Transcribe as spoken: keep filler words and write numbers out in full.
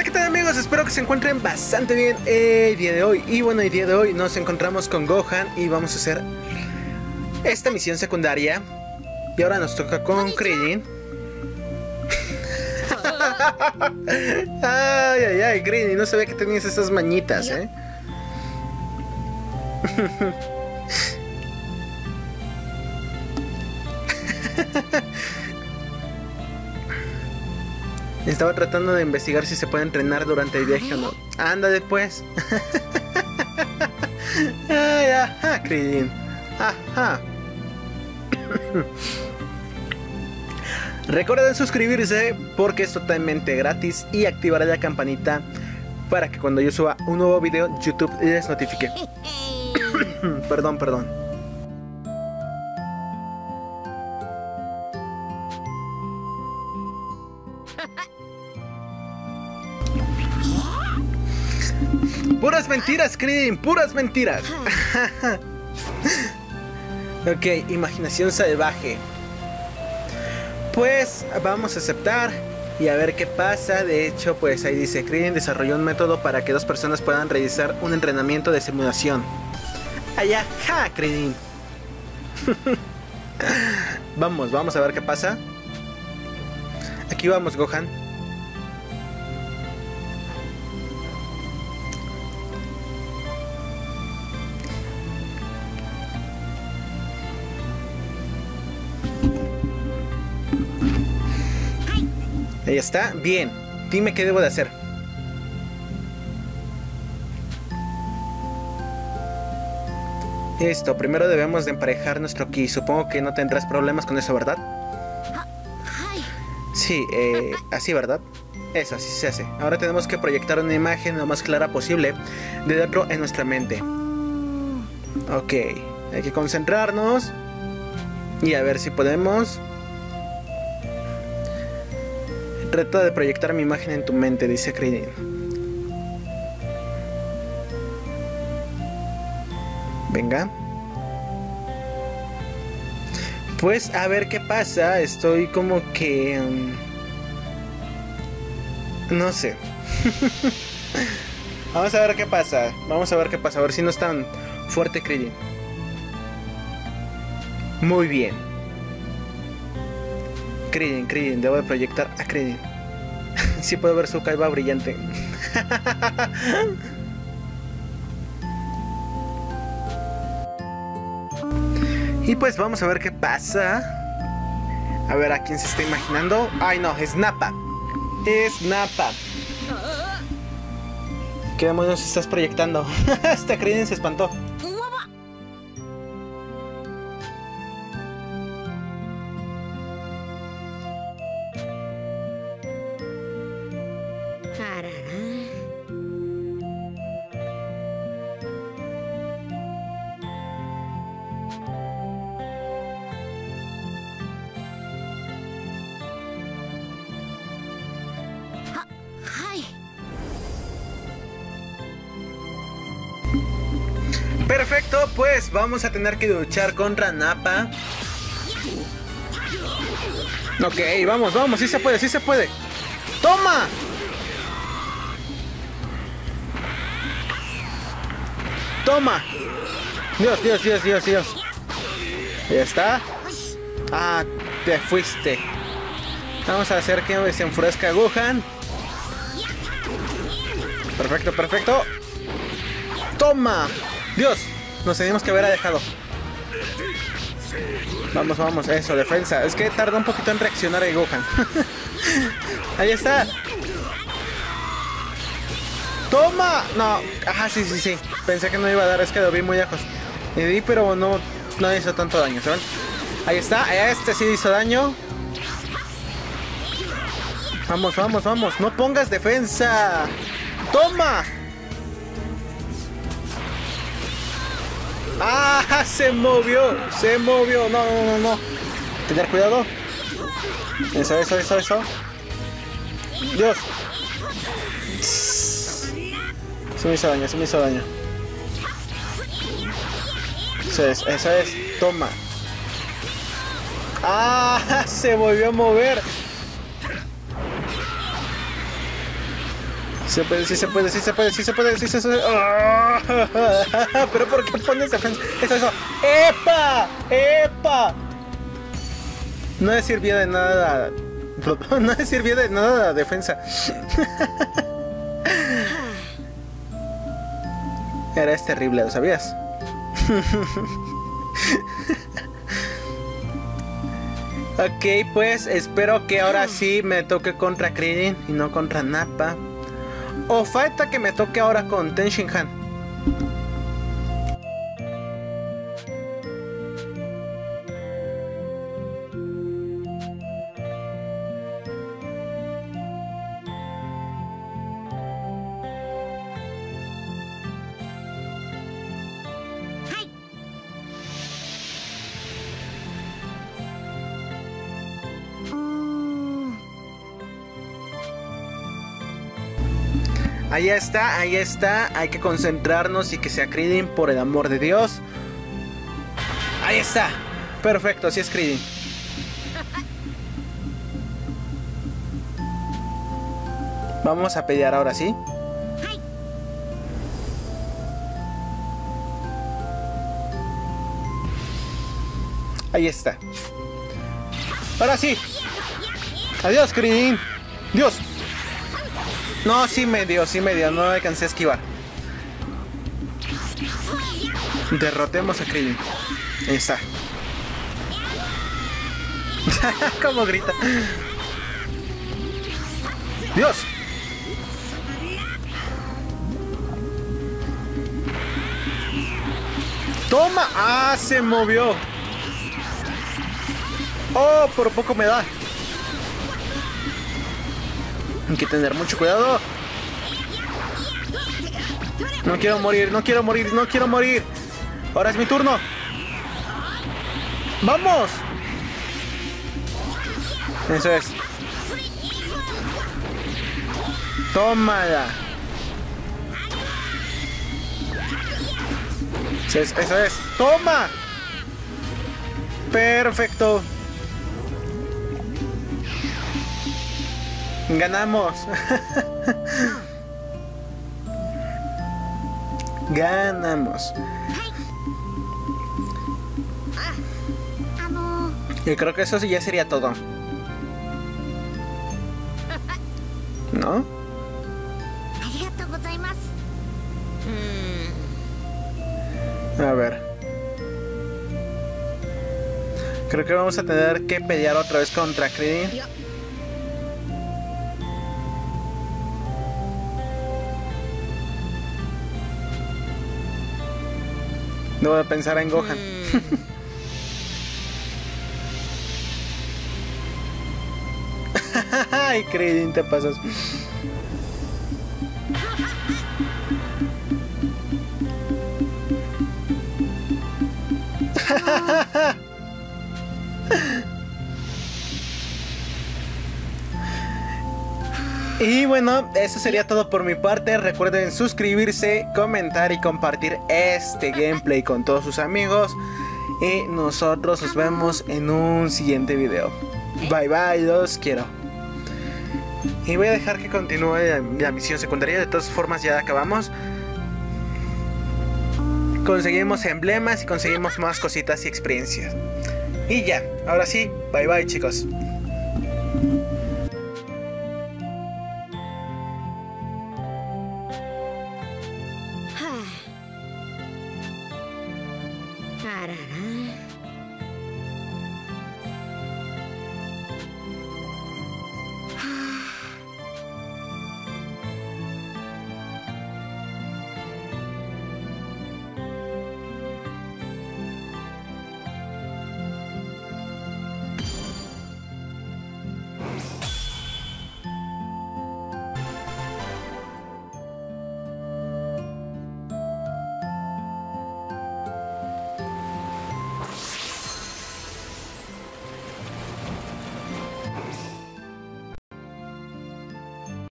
Hola, ¿qué tal amigos? Espero que se encuentren bastante bien el día de hoy. Y bueno, el día de hoy nos encontramos con Gohan y vamos a hacer esta misión secundaria. Y ahora nos toca con Krillin. Ay, ay, ay, Krillin, no sabía que tenías esas mañitas, ¿eh? Estaba tratando de investigar si se puede entrenar durante el viaje o no. Ándale pues. Ay, ajá, Krillin. Ajá. Recuerden suscribirse porque es totalmente gratis y activar la campanita para que cuando yo suba un nuevo video YouTube les notifique. Perdón, perdón. Puras mentiras, Krillin, puras mentiras. Ok, imaginación salvaje. Pues vamos a aceptar y a ver qué pasa. De hecho, pues ahí dice: Krillin desarrolló un método para que dos personas puedan realizar un entrenamiento de simulación. Allá, ja, Krillin. Vamos, vamos a ver qué pasa. Aquí vamos, Gohan. Ahí está, bien. Dime qué debo de hacer. Listo, primero debemos de emparejar nuestro ki. Supongo que no tendrás problemas con eso, ¿verdad? Sí, eh, así, ¿verdad? Eso, así se hace. Ahora tenemos que proyectar una imagen lo más clara posible de otro en nuestra mente. Ok, hay que concentrarnos y a ver si podemos. Trata de proyectar mi imagen en tu mente, dice Krillin. Venga. Pues a ver qué pasa. Estoy como que... Um, no sé. Vamos a ver qué pasa. Vamos a ver qué pasa. A ver si no es tan fuerte Krillin. Muy bien. Krillin, Krillin, debo de proyectar a Krillin. Sí puedo ver su calva brillante. Y pues vamos a ver qué pasa. A ver a quién se está imaginando. Ay no, es Nappa. Es Nappa. ¿Qué demonios estás proyectando? Hasta Krillin se espantó. Perfecto, pues vamos a tener que luchar contra Nappa. Ok, vamos, vamos, sí se puede, sí se puede. ¡Toma! ¡Toma! Dios, Dios, Dios, Dios, Dios. Ya está. Ah, te fuiste. Vamos a hacer que se enfurezca Gohan. Perfecto, perfecto. ¡Toma! Dios, nos teníamos que haber dejado. Vamos, vamos, eso, defensa. Es que tarda un poquito en reaccionar el Gohan. Ahí está. ¡Toma! No, ajá, sí, sí, sí. Pensé que no iba a dar, es que lo vi muy lejos. Y di, pero no, no hizo tanto daño, ¿saben? Ahí está, este sí hizo daño. Vamos, vamos, vamos. No pongas defensa. ¡Toma! ¡Ah! Se movió, se movió. No, no, no, no. Tener cuidado. Eso, eso, eso, eso. Dios. Se me hizo daño, se me hizo daño. Eso es, eso es. Toma. ¡Ah! Se volvió a mover. Se puede, sí se puede, sí se puede, sí se puede, sí se puede. ¡Oh! Pero ¿por qué pones defensa? Eso, eso. ¡Epa! ¡Epa! No le sirvió de nada. No le sirvió de nada la defensa. Eres terrible, ¿lo sabías? Ok, pues espero que ahora sí me toque contra Krillin y no contra Nappa. O falta que me toque ahora con Ten Shin Han. Ahí está, ahí está. Hay que concentrarnos y que sea Krillin, por el amor de Dios. Ahí está. Perfecto, así es Krillin. Vamos a pelear ahora sí. Ahí está. Ahora sí. Adiós, Krillin. Dios. No, sí me dio, sí me dio. No alcancé a esquivar. Derrotemos a Krillin. Ahí está. ¿Cómo grita? ¡Dios! ¡Toma! ¡Ah! Se movió. ¡Oh! Por poco me da. Hay que tener mucho cuidado. No quiero morir, no quiero morir, no quiero morir. Ahora es mi turno. ¡Vamos! Eso es. Tómala. Eso es, eso es. ¡Toma! Perfecto. Ganamos. Ganamos. Yo creo que eso sí ya sería todo. ¿No? A ver. Creo que vamos a tener que pelear otra vez contra Krillin. Debo de pensar en Gohan. Ay, Krillin, te pasas. Y bueno, eso sería todo por mi parte. Recuerden suscribirse, comentar y compartir este gameplay con todos sus amigos. Y nosotros nos vemos en un siguiente video. Bye bye, los quiero. Y voy a dejar que continúe la, la misión secundaria. De todas formas ya acabamos. Conseguimos emblemas y conseguimos más cositas y experiencias. Y ya, ahora sí, bye bye chicos.